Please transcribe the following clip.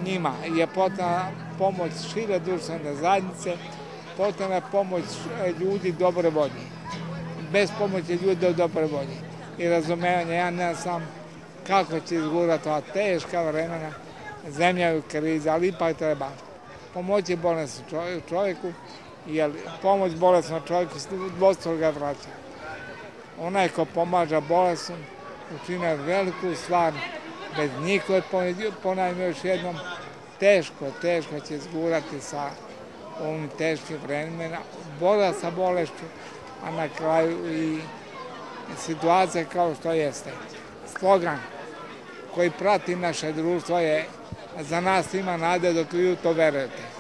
njima je potrebna pomoć šire društvene zajednice, potrebna je pomoć ljudi dobre volje. Bez pomoći ljudi dobre volje i razumevanja, ja ne znam kako će izgurati ova teška vremena, zemlja je u krizi, ali ipak treba pomoći bolesnom čovjeku, jer pomoć bolesnom čovjeku dvostruko ga vraća. Onaj ko pomaže bolesnom učinio veliku stvar, bez njihove pomoći, ponavljam još jednom, teško će izgurati sa ovim teškim vremenima, borba sa bolešću, a na kraju i situacija kao što jeste. Slogan koji prati naše društvo je: za nas ima nade dok vi u to verujete.